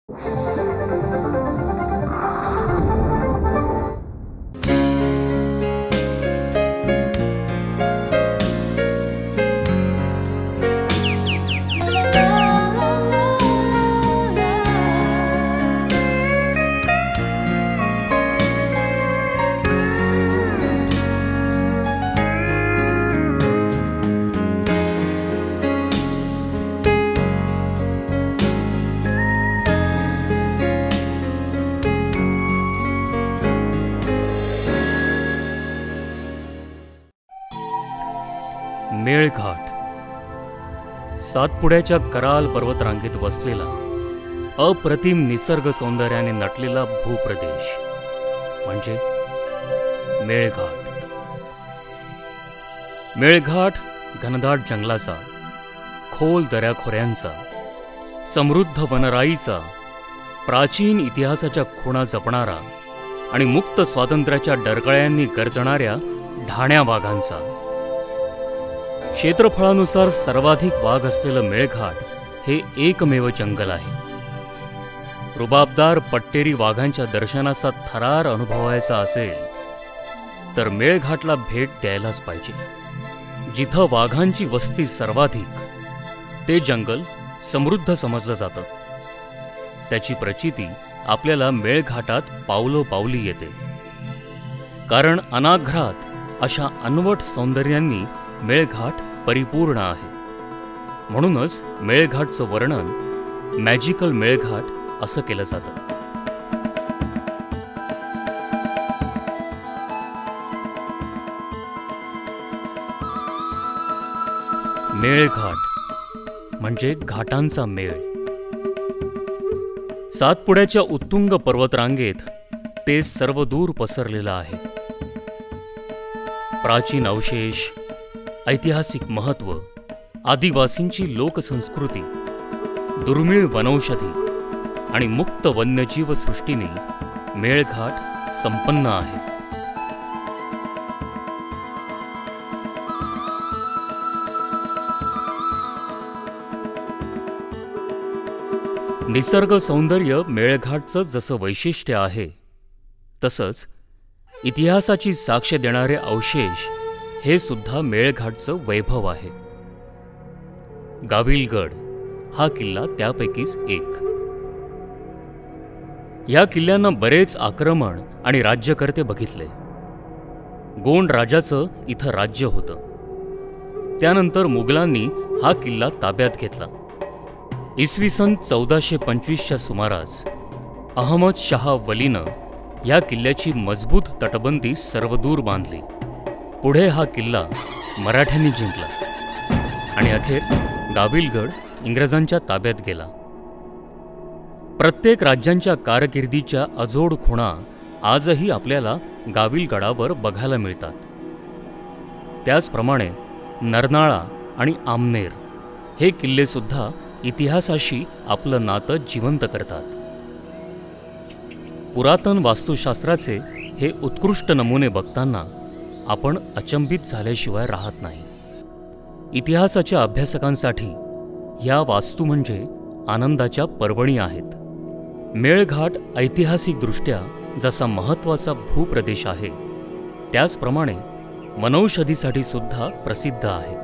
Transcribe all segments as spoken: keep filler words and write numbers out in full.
मेळघाट सातपुड्याच्या कराल पर्वतरांगेत वसलेला अप्रतिम निसर्ग सौंदर्याने नटलेला भूप्रदेश म्हणजे मेळघाट. मेळघाट घनदाट जंगलाचा, खोल दऱ्याखोऱ्यांचा, समृद्ध वनराईचा, प्राचीन इतिहासाच्या खुणा जपणारा आणि मुक्त स्वातंत्र्याच्या डरकळ्यांनी गरजणाऱ्या ढाण्या वाघांचा. क्षेत्रफळानुसार सर्वाधिक वाघ असलेलं मेळघाट हे एकमेव जंगल आहे. रुबाबदार पट्टेरी वाघांच्या दर्शनाचा थरार अनुभवायचा असेल तर मेळघाटला भेट द्यायलाच पाहिजे. जिथं वाघांची वस्ती सर्वाधिक ते जंगल समृद्ध समजलं जातं. त्याची प्रचिती आपल्याला मेळघाटात पावलोपावली येते. कारण अनाघ्रात अशा अनवट सौंदर्यांनी मेळघाट परिपूर्ण आहे. म्हणूनच मेळघाटचं वर्णन मॅजिकल मेळघाट असं केलं जातं. मेळघाट म्हणजे घाटांचा मेळ. सातपुड्याच्या उत्तुंग पर्वतरांगेत ते सर्वदूर पसरलेलं आहे. प्राचीन अवशेष, ऐतिहासिक महत्त्व, आदिवासींची लोकसंस्कृती, दुर्मिळ वनौषधी आणि मुक्त वन्यजीव सृष्टीने मेळघाट संपन्न आहे. निसर्ग सौंदर्य मेळघाटचं जसं वैशिष्ट्य आहे, तसंच इतिहासाची साक्ष देणारे अवशेष हे सुद्धा मेळघाटचं वैभव आहे. गाविलगड हा किल्ला त्यापैकीच एक. या किल्ल्यानं बरेच आक्रमण आणि राज्यकर्ते बघितले. गोंड राजाचं इथं राज्य होतं. त्यानंतर मुघलांनी हा किल्ला ताब्यात घेतला. इसवी सन चौदाशे पंचवीसच्या सुमारास अहमद शाह वलीनं या किल्ल्याची मजबूत तटबंदी सर्वदूर बांधली. पुढे हा किल्ला मराठ्यांनी जिंकला आणि अखेर गाविलगड इंग्रजांच्या ताब्यात गेला. प्रत्येक राज्यांच्या कारकिर्दीच्या अजोड खुणा आजही आपल्याला गाविलगडावर बघायला मिळतात. त्याचप्रमाणे नरनाळा आणि आमनेर हे किल्लेसुद्धा इतिहासाशी आपलं नातं जिवंत करतात. पुरातन वास्तुशास्त्राचे हे उत्कृष्ट नमुने बघताना आपण अचंबित झाल्याशिवाय राहत नाही. इतिहासाच्या अभ्यासकांसाठी या वास्तू म्हणजे आनंदाच्या पर्वणी आहेत. मेळघाट ऐतिहासिकदृष्ट्या जसा महत्त्वाचा भूप्रदेश आहे, त्याचप्रमाणे वनौषधीसाठी सुद्धा प्रसिद्ध आहे.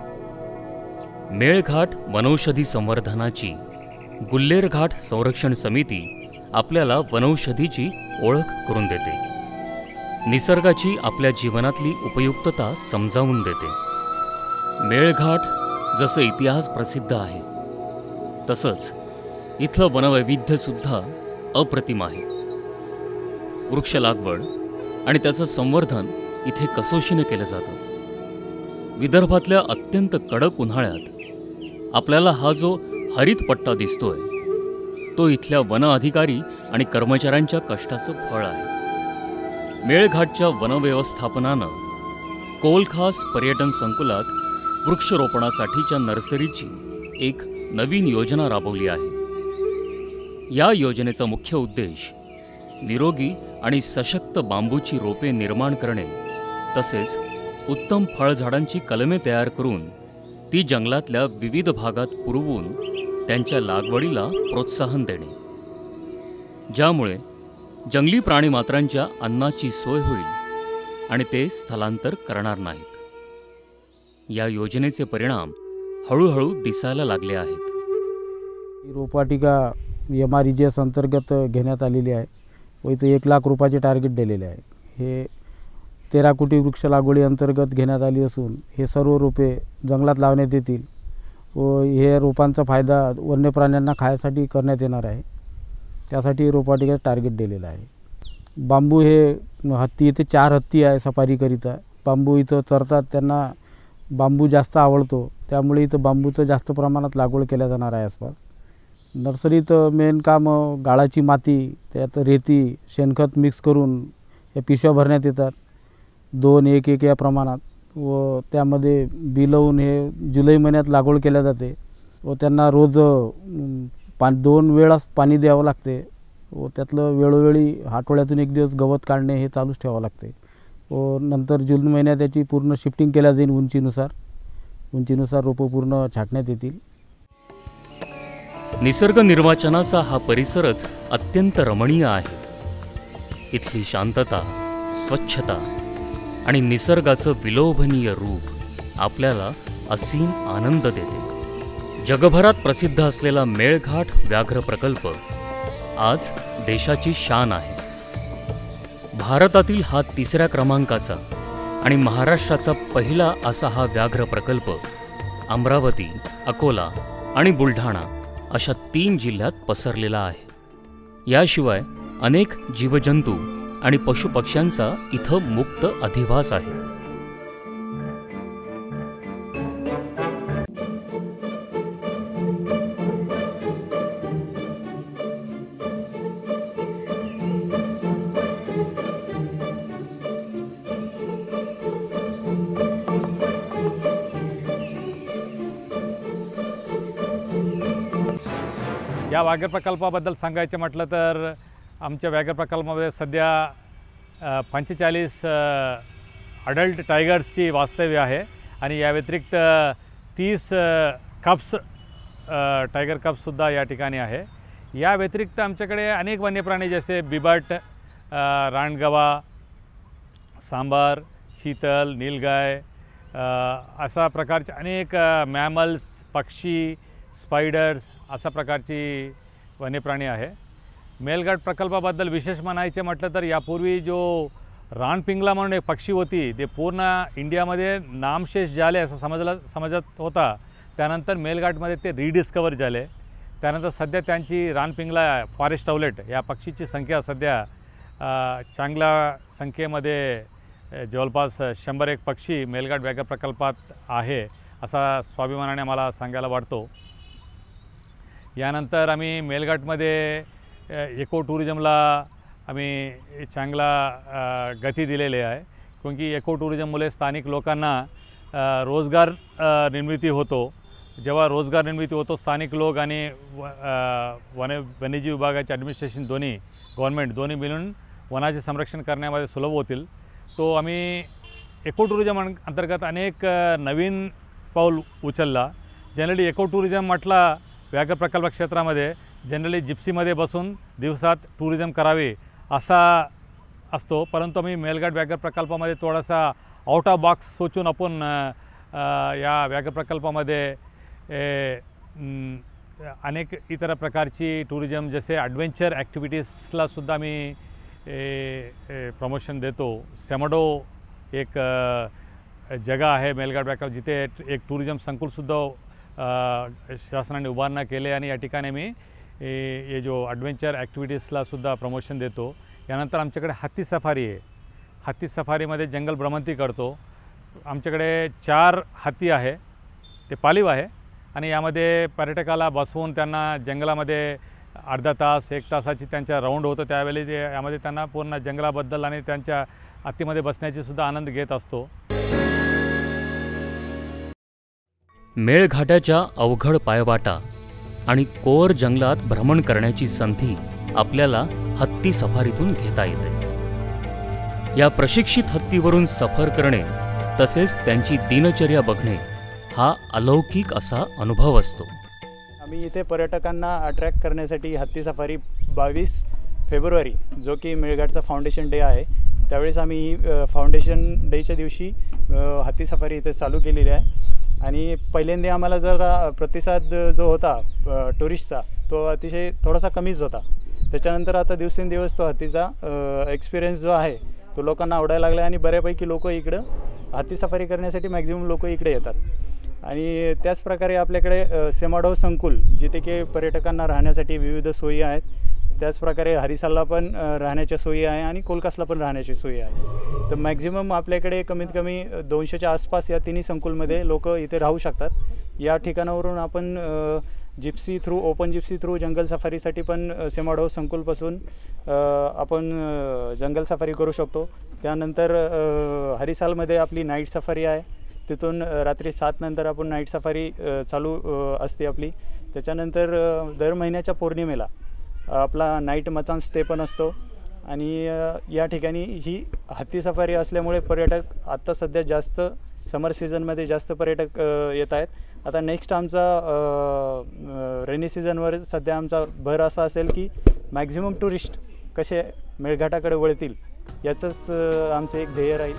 मेळघाट वनौषधी संवर्धनाची गुल्लेर घाट संरक्षण समिती आपल्याला वनौषधीची ओळख करून देते. निसर्गाची आपल्या जीवनातली उपयुक्तता समजावून देते. मेळघाट जसं इतिहास प्रसिद्ध आहे, तसंच इथलं वनवैविध्य सुद्धा अप्रतिम आहे. वृक्ष लागवड आणि त्याचं संवर्धन इथे कसोशीने केलं जातं. विदर्भातल्या अत्यंत कडक उन्हाळ्यात आपल्याला हा जो हरित पट्टा दिसतोय, तो इथल्या वन अधिकारी आणि कर्मचाऱ्यांच्या कष्टाचं फळ आहे. मेळघाटच्या वनव्यवस्थापनानं कोलखास पर्यटन संकुलात वृक्षरोपणासाठीच्या नर्सरीची एक नवीन योजना राबवली आहे. या योजनेचा मुख्य उद्देश निरोगी आणि सशक्त बांबूची रोपे निर्माण करणे, तसेच उत्तम फळझाडांची कलमे तयार करून ती जंगलातल्या विविध भागात पुरवून त्यांच्या लागवडीला प्रोत्साहन देणे. ज्यामुळे जंगली प्राणीमात्रांच्या अन्नाची सोय होईल आणि ते स्थलांतर करणार नाहीत. या योजनेचे परिणाम हळूहळू दिसायला लागले आहेत. रोपवाटिका M R E G S अंतर्गत घेण्यात आलेली आहे व इथं एक लाख रुपयाचे टार्गेट दिलेले आहे. हे तेरा कोटी वृक्ष लागवडी अंतर्गत घेण्यात आली असून हे सर्व रोपे जंगलात लावण्यात येतील व हे रोपांचा फायदा वन्य प्राण्यांना खाण्यासाठी करण्यात येणार आहे. त्यासाठी रोपवाटिकेचं टार्गेट दिलेलं आहे. बांबू हे हत्ती इथे चार हत्ती आहे सफारीकरिता. बांबू इथं चरतात, त्यांना बांबू जास्त आवडतो, त्यामुळे इथं बांबूचं जास्त प्रमाणात लागवड केल्या जाणार आहे आसपास. नर्सरीत मेन काम गाळाची माती, त्यात रेती, शेणखत मिक्स करून या पिशव्या भरण्यात येतात दोन एक एक या प्रमाणात व त्यामध्ये बी लावून हे जुलै महिन्यात लागवड केल्या जाते व त्यांना रोज पा दोन वेळा पाणी द्यावं लागते व त्यातलं वेळोवेळी आठवड्यातून एक दिवस गवत काढणे हे चालूच ठेवावं लागते व नंतर जून महिन्यात त्याची पूर्ण शिफ्टिंग केल्या जाईल. उंचीनुसार उंचीनुसार रोपं पूर्ण छाटण्यात येतील. निसर्ग निर्वाचनाचा हा परिसरच अत्यंत रमणीय आहे. इथली शांतता, स्वच्छता आणि निसर्गाचं विलोभनीय रूप आपल्याला असीम आनंद देते. जगभरात प्रसिद्ध असलेला मेळघाट व्याघ्र प्रकल्प आज देशाची शान आहे. भारतातील हा तिसऱ्या क्रमांकाचा आणि महाराष्ट्राचा पहिला असा हा व्याघ्र प्रकल्प अमरावती, अकोला आणि बुलढाणा अशा तीन जिल्ह्यात पसरलेला आहे. याशिवाय अनेक जीवजंतू आणि पशुपक्ष्यांचा इथं मुक्त अधिवास आहे. या व्याघ्र प्रकल्पाबद्दल सांगायचं म्हटलं तर आमच्या व्याघ्र प्रकल्पामध्ये सध्या पंचेचाळीस अडल्ट टायगर्सची वास्तव्य आहे आणि या व्यतिरिक्त तीस कप्स टायगर कप्ससुद्धा या ठिकाणी आहे. या व्यतिरिक्त आमच्याकडे अनेक वन्यप्राणी जसे बिबट, रानगवा, सांबार, शीतल, नीलगाय अशा प्रकारचे अनेक मॅमल्स, पक्षी, स्पायडर्स अशा प्रकारची वन्यप्राणी आहे. मेळघाट प्रकल्पाबद्दल विशेष म्हणायचे म्हटलं तर यापूर्वी जो रानपिंगला म्हणून एक पक्षी होती ते पूर्ण इंडियामध्ये नामशेष झाले असं समजलं समजत होता. त्यानंतर मेळघाटमध्ये ते रिडिस्कवर झाले. त्यानंतर सध्या त्यांची रानपिंगला फॉरेस्ट आउलेट या पक्षीची संख्या सध्या चांगल्या संख्येमध्ये जवळपास शंभर एक पक्षी मेळघाट व्याघ्र प्रकल्पात आहे असा स्वाभिमानाने मला सांगायला वाटतो. यानंतर आम्ही मेळघाटमध्ये इको टुरिझमला आम्ही चांगला गती दिलेली आहे. कारण की इको टुरिझममुळे स्थानिक लोकांना रोजगार निर्मिती होतो. जेव्हा रोजगार निर्मिती होतो स्थानिक लोक आणि वन वन्यजीव विभागाचे ॲडमिनिस्ट्रेशन दोन्ही गव्हर्नमेंट दोन्ही मिळून वनाचे संरक्षण करण्यामध्ये सुलभ होतील. तो आम्ही इको टुरिझम अंतर्गत अनेक नवीन पाऊल उचलला. जनरली इको टुरिझम म्हटला व्याघ्र प्रकल्प क्षेत्रामध्ये जनरली जिप्सीमध्ये बसून दिवसात टुरिझम करावे असा असतो, परंतु आम्ही मेळघाट व्याघ्र प्रकल्पामध्ये थोडासा आउट ऑफ बॉक्स सोचून आपण या व्याघ्र प्रकल्पामध्ये अनेक इतर प्रकारची टुरिझम जसे ॲडव्हेंचर ॲक्टिव्हिटीजला सुद्धा आम्ही प्रमोशन देतो. सेमडो एक जगह आहे मेळघाट व्याघ्र जिथे एक टुरिझम संकुलसुद्धा शासनाने उभारणा केले आणि या ठिकाणी मी ये जो ॲडव्हेंचर ॲक्टिव्हिटीजला सुद्धा प्रमोशन देतो. यानंतर आमच्याकडे हत्ती सफारी आहे. हत्ती सफारीमध्ये जंगल भ्रमंती करतो. आमच्याकडे चार हत्ती आहे, ते पालीव आहे आणि यामध्ये पर्यटकाला बसवून त्यांना जंगलामध्ये अर्धा तास एक तासाची त्यांच्या राऊंड होतं. त्यावेळी ते यामध्ये त्यांना पूर्ण जंगलाबद्दल आणि त्यांच्या हत्तीमध्ये बसण्याची सुद्धा आनंद घेत असतो. मेळघाटाच्या अवघड पायवाटा आणि कोर जंगलात भ्रमण करण्याची संधी आपल्याला हत्ती सफारीतून घेता येते. या प्रशिक्षित हत्तीवरून सफर करणे तसेच त्यांची दिनचर्या बघणे हा अलौकिक असा अनुभव असतो. आम्ही इथे पर्यटकांना अट्रॅक्ट करण्यासाठी हत्ती सफारी बावीस फेब्रुवारी जो की मेळघाटचा फाउंडेशन डे आहे, त्यावेळेस आम्ही ही फाउंडेशन डेच्या दिवशी हत्ती सफारी इथे चालू केलेली आहे। आणि पहिल्यांदा आम्हाला जरा प्रतिसाद जो होता टुरिस्टचा तो अतिशय थोडासा कमीच होता। त्याच्यानंतर आता दिवसेंदिवस तो हत्तीचा एक्सपिरियन्स जो आहे तो लोकांना आवडायला लागला आणि बऱ्यापैकी लोक इकडं हत्ती सफारी करण्यासाठी मॅक्झिमम लोक इकडे येतात। आणि त्याच प्रकारे आपल्याकडे सेमाडो संकुल जिथे की पर्यटकांना राहण्यासाठी विविध सोयी आहेत, त्याचप्रकारे हरिसालला पण राहण्याच्या सोयी आहे आणि कोलकासला पण राहण्याची सोयी आहे। तर मॅक्झिमम आपल्याकडे कमीत कमी दोनशेच्या आसपास या तिन्ही संकुलमध्ये लोक इथे राहू शकतात। या ठिकाणावरून आपण gypsy through open gypsy through जंगल सफारीसाठी पण सेमाडो संकुलपासून आपण जंगल सफारी करू शकतो। त्यानंतर हरिसालमध्ये आपली नाईट सफारी आहे, तिथून रात्री सात नंतर आपण नाईट सफारी चालू असते आपली। त्याच्यानंतर दर महिन्याच्या पौर्णिमेला आपला नाईट मचान स्टे पण असतो। आणि या ठिकाणी ही हत्ती सफारी असल्यामुळे पर्यटक आत्ता सध्या जास्त समर सीझनमध्ये जास्त पर्यटक येत आहेत। आता नेक्स्ट आमचा रेनी सीझनवर सध्या आमचा भर असा असेल की मॅक्झिमम टुरिस्ट कसे मेळघाटाकडे वळतील याचंच आमचं एक ध्येय राहील।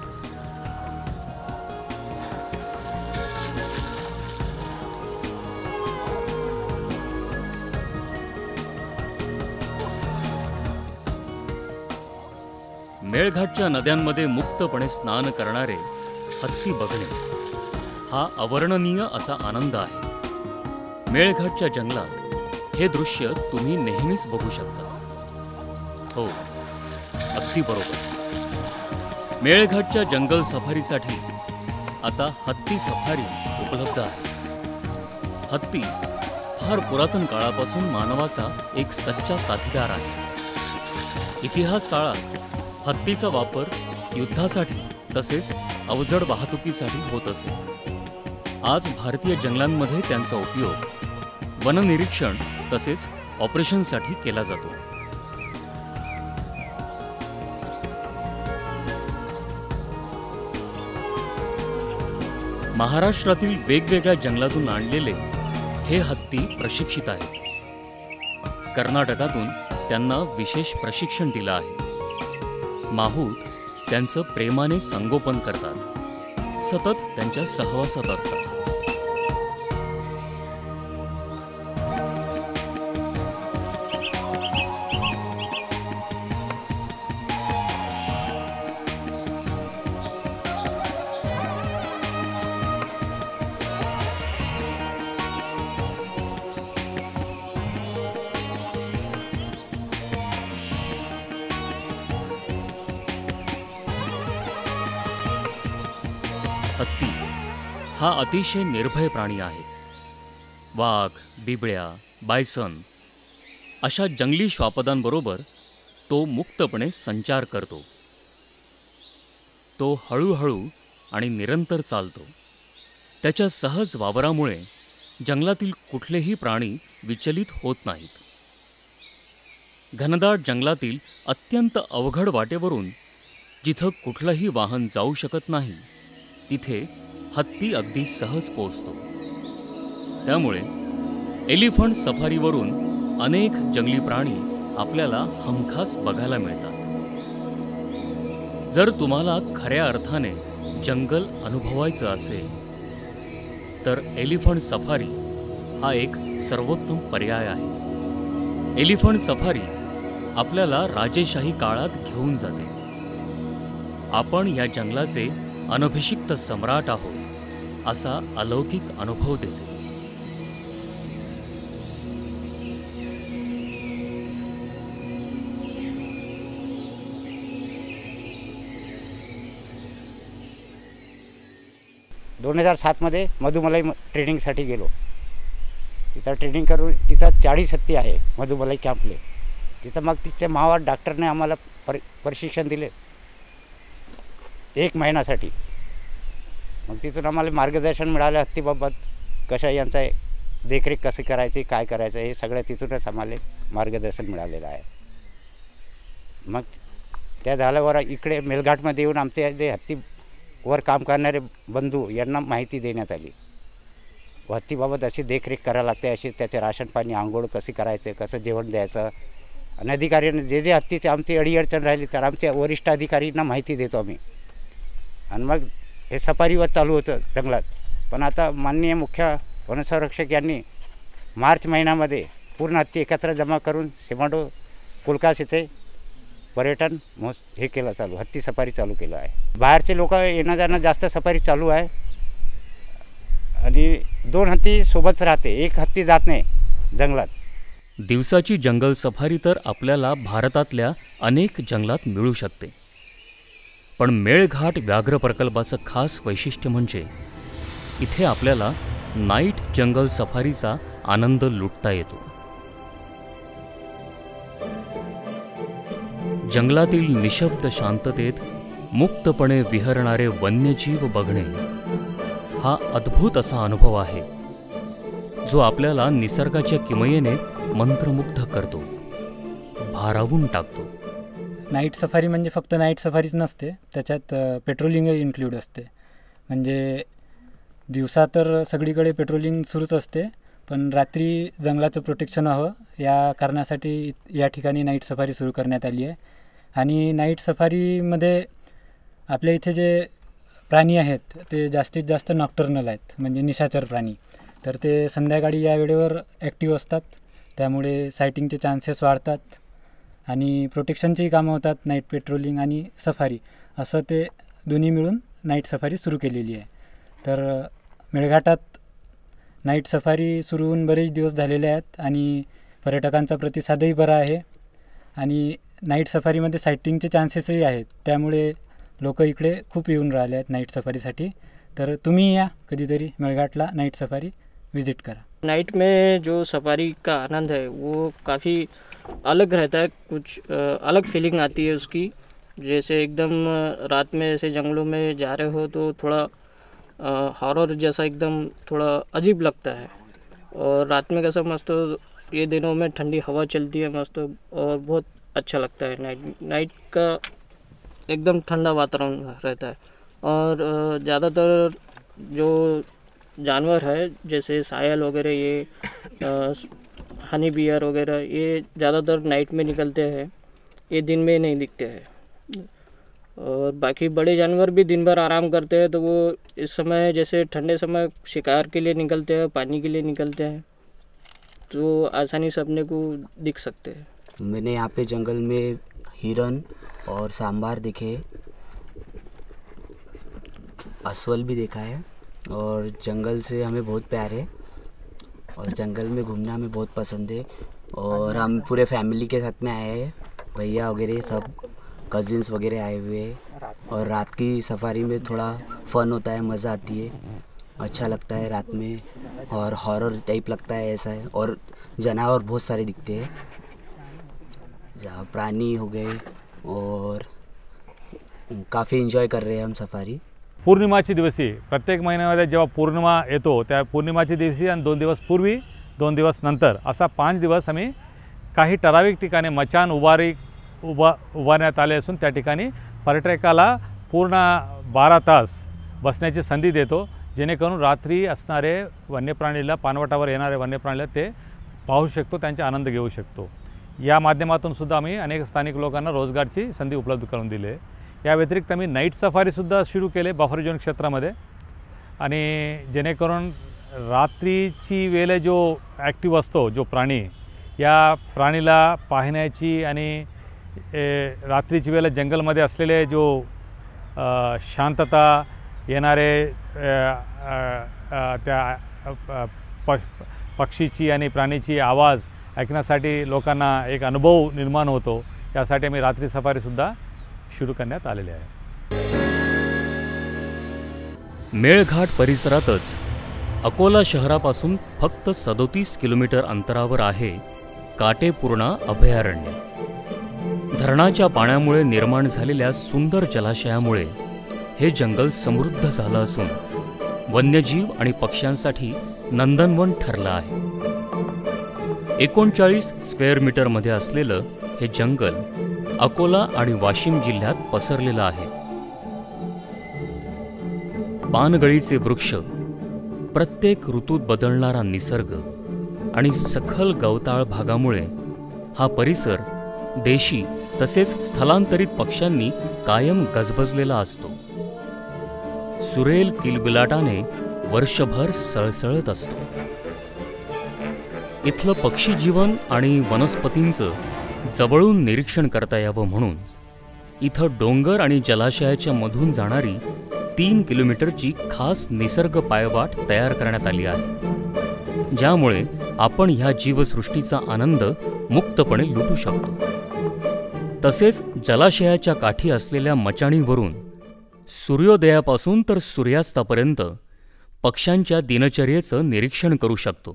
मेळघाटच्या नद्यांमध्ये मुक्तपणे स्नान करणारे हत्ती बघणे हा अवर्णनीय असा आनंद आहे। मेळघाटच्या जंगलात हे दृश्य तुम्ही नेहमीच बघू शकता। हो, अगदी बरोबर। मेळघाटच्या जंगल सफारीसाठी आता हत्ती सफारी उपलब्ध आहे। हत्ती फार पुरातन काळापासून मानवाचा एक सच्चा साथीदार आहे। इतिहास काळात हत्तीचा वापर युद्धासाठी तसेच अवजड वाहतुकीसाठी होत असे। आज भारतीय जंगलांमध्ये त्यांचा उपयोग वननिरीक्षण तसेच ऑपरेशनसाठी केला जातो। महाराष्ट्रातील वेगवेगळ्या जंगलातून आणलेले हे हत्ती प्रशिक्षित आहेत। कर्नाटकातून त्यांना विशेष प्रशिक्षण दिलं आहे। माहूत त्यांचं प्रेमाने संगोपन करतात, सतत त्यांच्या सहवासात असतात। हत्ती हा अतिशय निर्भय प्राणी आहे। वाघ, बिबळ्या, बायसन अशा जंगली श्वापदांबरोबर तो मुक्तपणे संचार करतो। तो हळूहळू आणि निरंतर चालतो। त्याच्या सहज वावरामुळे जंगलातील कुठलेही प्राणी विचलित होत नाहीत। घनदाट जंगलातील अत्यंत अवघड वाटेवरून जिथं कुठलंही वाहन जाऊ शकत नाही तिथे हत्ती अगदी सहज पोहोचतो। त्यामुळे एलिफंट सफारीवरून अनेक जंगली प्राणी आपल्याला हमखास बघायला मिळतात। जर तुम्हाला खऱ्या अर्थाने जंगल अनुभवायचं असेल तर एलिफंट सफारी हा एक सर्वोत्तम पर्याय आहे। एलिफंट सफारी आपल्याला राजेशाही काळात घेऊन जाते। आपण या जंगलाचे अनभिषिक्त सम्राट आहोत असा अलौकिक अनुभव देते। दोन हजार सातमध्ये मधुमलाई ट्रेनिंगसाठी गेलो। तिथं ट्रेनिंग करून तिथं चाळीस हत्ती आहे मधुमलाई कॅम्पले। तिथं मग तिथच्या मावा डॉक्टरने आम्हाला पर प्रशिक्षण दिले एक महिन्यासाठी। मग तिथून आम्हाला मार्गदर्शन मिळालं हत्तीबाबत, कशा यांचा देखरेख कशी करायची, काय करायचं हे सगळं तिथूनच आम्हाला मार्गदर्शन मिळालेलं आहे। मग त्या झाल्यावर इकडे मेळघाटमध्ये येऊन आमचे जे हत्तीवर काम करणारे बंधू यांना माहिती देण्यात आली। हत्तीबाबत अशी देखरेख करायला लागते, अशी त्याचे राशन पाणी, आंघोळ कशी करायचं, कसं जेवण द्यायचं आणि अधिकाऱ्यांना जे जे हत्तीचे आमची अडीअडचण राहिली तर आमच्या वरिष्ठ अधिकाऱ्यांना माहिती देतो आम्ही आणि मग हे सफारीवर चालू होतं जंगलात. पण आता माननीय मुख्य वनसंरक्षक यांनी मार्च महिन्यामध्ये पूर्ण हत्ती एकत्र जमा करून सिमाडो कुलकास येथे पर्यटन मोस हे केलं चालू, हत्ती सफारी चालू केलं आहे. बाहेरचे लोक येणं जाणं जास्त सफारी चालू आहे आणि दोन हत्ती सोबत राहते, एक हत्ती जात नाही जंगलात. दिवसाची जंगल सफारी तर आपल्याला भारतातल्या अनेक जंगलात मिळू शकते, पण मेळघाट व्याघ्र प्रकल्पाचं खास वैशिष्ट्य म्हणजे इथे आपल्याला नाईट जंगल सफारीचा आनंद लुटता येतो. जंगलातील निशब्द शांततेत मुक्तपणे विहरणारे वन्यजीव बघणे हा अद्भुत असा अनुभव आहे, जो आपल्याला निसर्गाच्या किमयेने मंत्रमुग्ध करतो, भारावून टाकतो. नाईट सफारी म्हणजे फक्त नाईट सफारीच नसते, त्याच्यात पेट्रोलिंग इन्क्लूड असते. म्हणजे दिवसा तर सगळीकडे पेट्रोलिंग सुरूच असते, पण रात्री जंगलाचं प्रोटेक्शन हवं या कारणासाठी या ठिकाणी नाईट सफारी सुरू करण्यात आली आहे. आणि नाईट सफारीमध्ये आपल्या इथे जे प्राणी आहेत ते जास्तीत जास्त नॉक्टर्नल आहेत, म्हणजे निशाचर प्राणी. तर ते संध्याकाळी या वेळेवर ॲक्टिव्ह असतात, त्यामुळे सायटिंगचे चान्सेस वाढतात आणि प्रोटेक्शनचेही कामं होतात. नाईट पेट्रोलिंग आणि सफारी असं ते दोन्ही मिळून नाईट सफारी सुरू केलेली आहे. तर मेळघाटात नाईट सफारी सुरू होऊन बरेच दिवस झालेले आहेत आणि पर्यटकांचा प्रतिसादही बरा आहे आणि नाईट सफारीमध्ये सायटिंगचे चान्सेसही आहेत, त्यामुळे लोक इकडे खूप येऊन राहिले आहेत नाईट सफारीसाठी. तर तुम्ही या कधीतरी मेळघाटला नाईट सफारी विज़िट करा. नाइट में जो सफारी का आनंद है वो काफ़ी अलग रहता है, कुछ अलग फीलिंग आती है उसकी. जैसे एकदम रात में ऐसे जंगलों में जा रहे हो तो थोड़ा हॉरर जैसा एकदम थोड़ा अजीब लगता है. और रात में कैसा मस्त, ये दिनों में ठंडी हवा चलती है मस्त और बहुत अच्छा लगता है. नाइट नाइट का एकदम ठंडा वातावरण रहता है. और ज़्यादातर जो जानवर है जैसे सायल वगैरह, ये हनी बियर वगैरह, ये ज़्यादातर नाइट में निकलते हैं, ये दिन में नहीं दिखते हैं. और बाकी बड़े जानवर भी दिन भर आराम करते हैं, तो वो इस समय जैसे ठंडे समय शिकार के लिए निकलते हैं, पानी के लिए निकलते हैं, तो आसानी से अपने को दिख सकते हैं. मैंने यहाँ पे जंगल में हिरन और सांबार दिखे, असवल भी देखा है. और जंगल से हमें बहुत प्यार है और जंगल में घूमना हमें बहुत पसंद है. और हम पूरे फैमिली के साथ में आए हैं, भैया वगैरह सब कज़िन्स वगैरह आए हुए हैं. और रात की सफारी में थोड़ा फ़न होता है, मज़ा आती है, अच्छा लगता है रात में. और हॉरर टाइप लगता है ऐसा है. और जानवर बहुत सारे दिखते हैं, जहाँ प्राणी हो गए, और काफ़ी इन्जॉय कर रहे हैं हम सफारी. पौर्णिमाची दिवशी प्रत्येक महिन्यामध्ये जेव्हा पौर्णिमा येतो त्या पौर्णिमाच्या दिवशी आणि दोन दिवस पूर्वी, दोन दिवस नंतर, असा पाच दिवस आम्ही काही ठराविक ठिकाणी मचान उभारी उभा उभारण्यात आले असून त्या ठिकाणी पर्यटकाला पूर्ण बारा तास बसण्याची संधी देतो, जेणेकरून रात्री असणारे वन्यप्राणीला, पानवटावर येणारे वन्यप्राणीला ते पाहू शकतो, त्यांचा आनंद घेऊ शकतो. या माध्यमातून सुद्धा आम्ही अनेक स्थानिक लोकांना रोजगारची संधी उपलब्ध करून दिली आहे. या व्यतिरिक्त आम्ही नाईट सफारीसुद्धा सुरू केले बफर झोन क्षेत्रामध्ये. आणि जेणेकरून रात्रीची वेळ जो ॲक्टिव्ह असतो जो प्राणी, या प्राणीला पाहण्याची आणि रात्रीची वेळ जंगलमध्ये असलेले जो शांतता येणारे त्या पक्षीची आणि प्राणीची आवाज ऐकण्यासाठी लोकांना एक अनुभव निर्माण होतो. यासाठी आम्ही रात्री सफारीसुद्धा सुरू करण्यात आलेले आहे. मेळघाट परिसरातच अकोला शहरापासून फक्त सदोतीस किलोमीटर अंतरावर आहे काटेपूर्णा अभयारण्य. धरणाच्या पाण्यामुळे निर्माण झालेल्या सुंदर जलाशयामुळे हे जंगल समृद्ध झालं असून वन्यजीव आणि पक्ष्यांसाठी नंदनवन ठरलं आहे. एकोणचाळीस स्क्वेअर मीटरमध्ये असलेलं हे जंगल अकोला आणि वाशिम जिल्ह्यात पसरलेलं आहे. पानगळीचे वृक्ष, प्रत्येक ऋतूत बदलणारा निसर्ग आणि सखल गवताळ भागामुळे हा परिसर देशी तसेच स्थलांतरित पक्ष्यांनी कायम गजबजलेला असतो. सुरेल किलबिलाटाने वर्षभर सळसळत असतो. इथलं पक्षी जीवन आणि वनस्पतींचं जवळून निरीक्षण करता यावं म्हणून इथं डोंगर आणि जलाशयाच्या मधून जाणारी तीन किलोमीटरची खास निसर्ग पायवाट तयार करण्यात आली आहे, ज्यामुळे आपण ह्या जीवसृष्टीचा आनंद मुक्तपणे लुटू शकतो. तसेच जलाशयाच्या काठी असलेल्या मचाणीवरून सूर्योदयापासून तर सूर्यास्तापर्यंत पक्ष्यांच्या दिनचर्येचं निरीक्षण करू शकतो.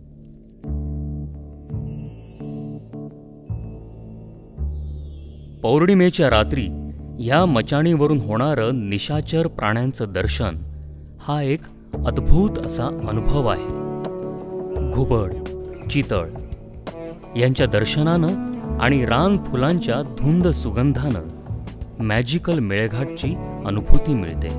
पौर्णिमेच्या रात्री ह्या मचाणीवरून होणारं निशाचर प्राण्यांचं दर्शन हा एक अद्भुत असा अनुभव आहे. घुबड, चितळ यांच्या दर्शनानं आणि रान फुलांच्या धुंद सुगंधानं मॅजिकल मेळघाटची अनुभूती मिळते.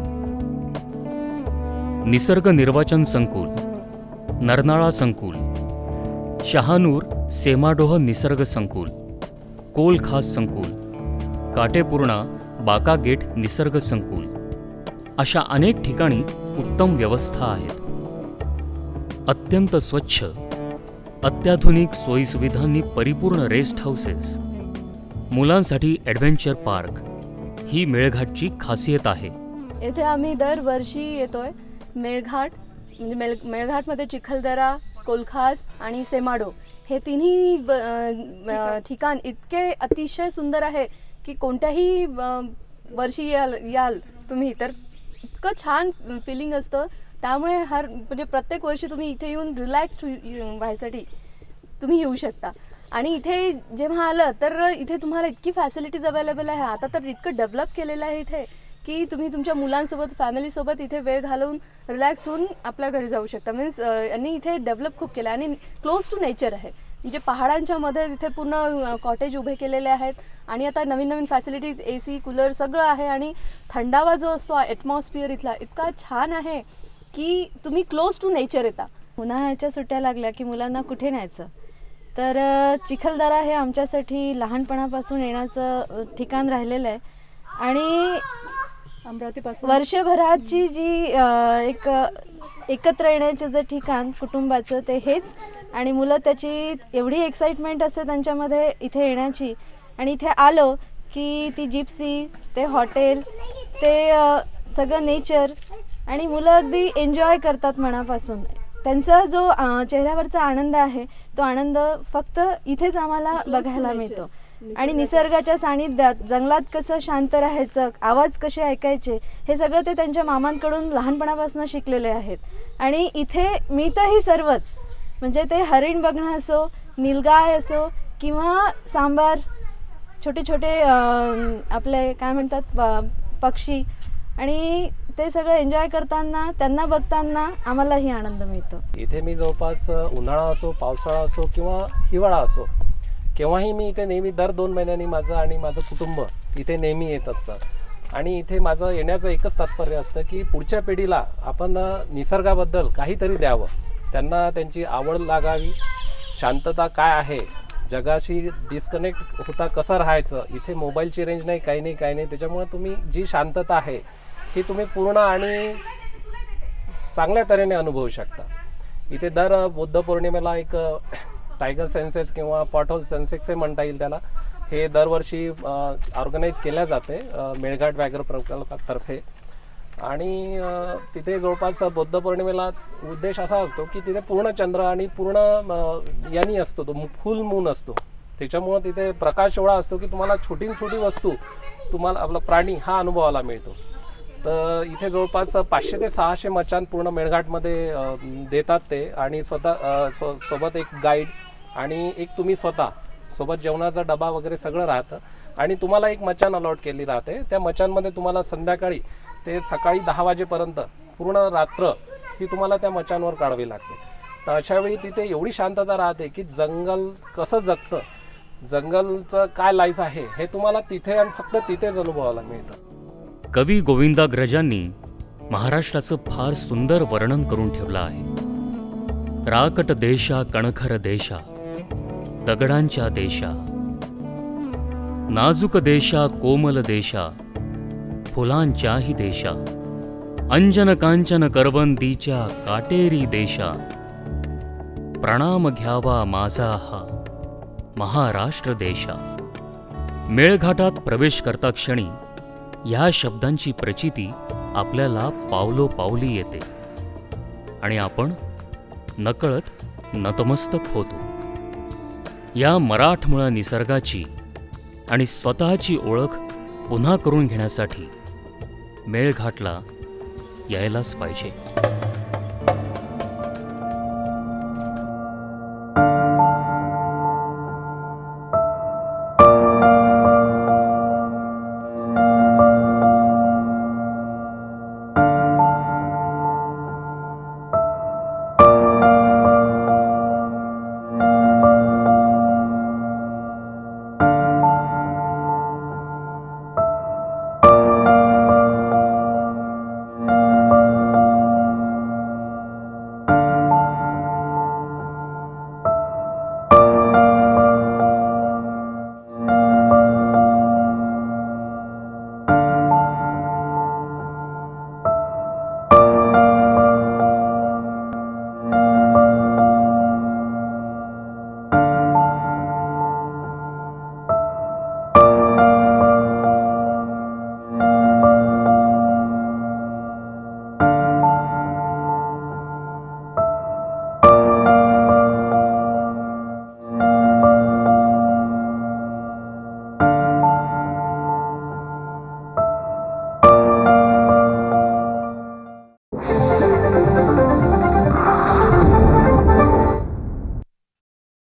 निसर्ग निर्वाचन संकुल, नरनाळा संकुल, शहानूर सेमाडोह निसर्ग संकुल, कोलखास संकुल, काटेपूर्णा बाका गेट निसर्ग संकुल अशा अनेक ठिकाणी उत्तम व्यवस्था आहेत. अत्यंत स्वच्छ, अत्याधुनिक सोयीसुविधांनी परिपूर्ण रेस्ट हाऊसेस, मुलांसाठी ॲडव्हेंचर पार्क ही मेळघाटची खासियत आहे. येथे आम्ही दरवर्षी येतोय. मेळघाट म्हणजे मेळ मेळघाटमध्ये चिखलदरा, कोलखास आणि सेमाडो हे तिन्ही ठिकाण इतके अतिशय सुंदर आहे की कोणत्याही वर्षी याल याल तुम्ही तर इतकं छान फिलिंग असतं. त्यामुळे हर म्हणजे प्रत्येक वर्षी तुम्ही इथे येऊन रिलॅक्स्ड व्हायसाठी तुम्ही येऊ शकता. आणि इथे जेव्हा आलं तर इथे तुम्हाला इतकी फॅसिलिटीज अवेलेबल आहे. आता तर इतकं डेव्हलप केलेलं आहे इथे की तुम्ही तुमच्या मुलांसोबत फॅमिलीसोबत इथे वेळ घालवून रिलॅक्स्ड होऊन आपल्या घरी जाऊ शकता. मीन्स यांनी इथे डेव्हलप खूप केलं आहे आणि क्लोज टू नेचर आहे. म्हणजे पहाडांच्या मध्ये इथे पूर्ण कॉटेज उभे केलेले आहेत आणि आता नवीन नवीन फॅसिलिटीज, ए सी, कूलर सगळं आहे आणि थंडावा जो असतो ॲटमॉस्फिअर इथला इतका छान आहे की तुम्ही क्लोज टू नेचर येता. उन्हाळ्याच्या सुट्ट्या लागल्या की मुलांना कुठे न्यायचं तर चिखलदरा हे आमच्यासाठी लहानपणापासून येण्याचं ठिकाण राहिलेलं आहे. आणि अमरावतीपासून वर्षभराची जी एक एकत्र येण्याचं जे ठिकाण कुटुंबाचं ते हेच. आणि मुलं त्याची एवढी एक्साइटमेंट असते त्यांच्यामध्ये इथे येण्याची. आणि इथे आलो की ती जिप्सी, ते हॉटेल, ते सगळं नेचर आणि मुलं अगदी एन्जॉय करतात मनापासून. त्यांचा जो चेहऱ्यावरचा आनंद आहे तो आनंद फक्त इथेच आम्हाला बघायला मिळतो. आणि निसर्गाच्या सानिध्यात जंगलात कसं शांत राहायचं, आवाज कसे ऐकायचे हे सगळं ते त्यांच्या मामांकडून लहानपणापासून शिकलेले आहेत. आणि इथे मिळतंही सर्वच. म्हणजे ते हरिण बघणं असो, नीलगाय असो किंवा सांबार, छोटे छोटे आपले काय म्हणतात पक्षी, आणि ते सगळं एन्जॉय करताना त्यांना बघताना आम्हालाही आनंद मिळतो. इथे मी जवळपास उन्हाळा असो, पावसाळा असो किंवा हिवाळा असो, केव्हाही मी इथे नेहमी दर दोन महिन्यांनी माझं आणि माझं कुटुंब इथे नेहमी येत असतं. आणि इथे माझं येण्याचं एकच तात्पर्य असतं की पुढच्या पिढीला आपण निसर्गाबद्दल काहीतरी द्यावं, त्यांना त्यांची आवड लागावी. शांतता काय आहे, जगाशी डिस्कनेक्ट होता कसं राहायचं, इथे मोबाईलची रेंज नाही, काही नाही काही नाही. त्याच्यामुळे तुम्ही जी शांतता आहे ही तुम्ही पूर्ण आणि चांगल्या तऱ्हेने अनुभवू शकता. इथे दर बुद्ध पौर्णिमेला एक टायगर सनसेट किंवा पॉटहोल सनसेट्स म्हणता येईल त्याला, हे दरवर्षी ऑर्गनाईज केल्या जाते मेळघाट व्याघ्र प्रकल्पातर्फे. आणि तिथे जवळपास बुद्ध पौर्णिमेला उद्देश असा असतो की तिथे पूर्ण चंद्र आणि पूर्ण यानी असतो, तो फुल मून असतो. त्याच्यामुळं तिथे प्रकाश एवढा असतो की तुम्हाला छोटी छोटी वस्तू, तुम्हाला आपला प्राणी हा अनुभवायला मिळतो. तर इथे जवळपास पाचशे ते सहाशे मचान पूर्ण मेळघाटमध्ये देतात ते. आणि स्वतः सो सोबत एक गाईड आणि एक तुम्ही स्वतः सोबत जेवणाचा डबा वगैरे सगळं राहतं. आणि तुम्हाला एक मचान अलॉट केली राहते. त्या मचानमध्ये तुम्हाला संध्याकाळी ते सकाळी दहा वाजेपर्यंत पूर्ण रात्र ही तुम्हाला त्या मचानवर काढावी लागते. तर अशावेळी तिथे एवढी शांतता राहते की जंगल कसं जगतं, जंगलचं काय लाईफ आहे हे तुम्हाला तिथे आणि फक्त तिथेच अनुभवायला मिळतं. कवी गोविंदाग्रजांनी महाराष्ट्राचं फार सुंदर वर्णन करून ठेवलं आहे. राकट देशा कणखर देशा, दगडांच्या देशा, नाजूक देशा कोमल देशा फुलांच्याही देशा अंजन कांचन करवंदीच्या काटेरी देशा प्रणाम घ्यावा माझा हा महाराष्ट्र देशा. मेळघाटात प्रवेश करता क्षणी ह्या शब्दांची प्रचिती आपल्याला पावलोपावली येते आणि आपण नकळत नतमस्तक होतो. या मराठमोळ्या निसर्गाची आणि स्वतःची ओळख पुन्हा करून घेण्यासाठी मेळघाटला यायलाच पाहिजे.